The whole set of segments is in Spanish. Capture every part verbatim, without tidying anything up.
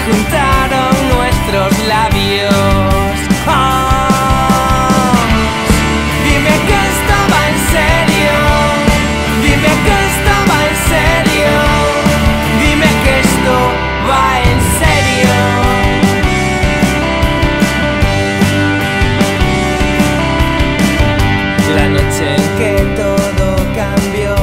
juntaron nuestros labios. Oh, dime que esto va en serio, dime que esto va en serio, dime que esto va en serio. La noche en que todo cambió,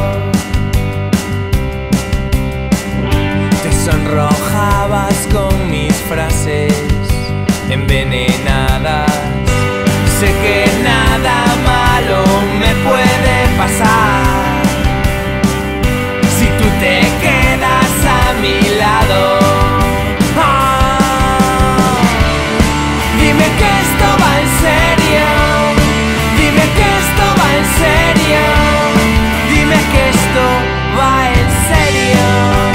te sonrojabas con mis frases envenenadas. Sé que nada malo me puede pasar si tú te quedas a mi lado. Oh, dime que esto va en serio, dime que esto va en serio, dime que esto va en serio.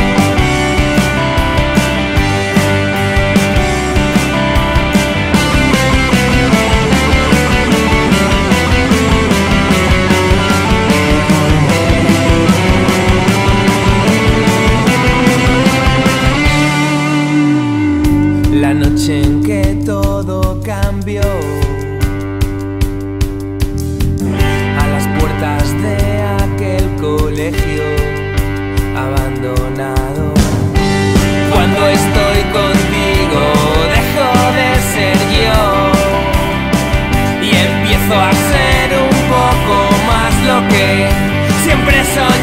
La noche en que todo cambió, a las puertas de aquel colegio abandonado. Cuando estoy contigo dejo de ser yo y empiezo a ser un poco más lo que siempre soy.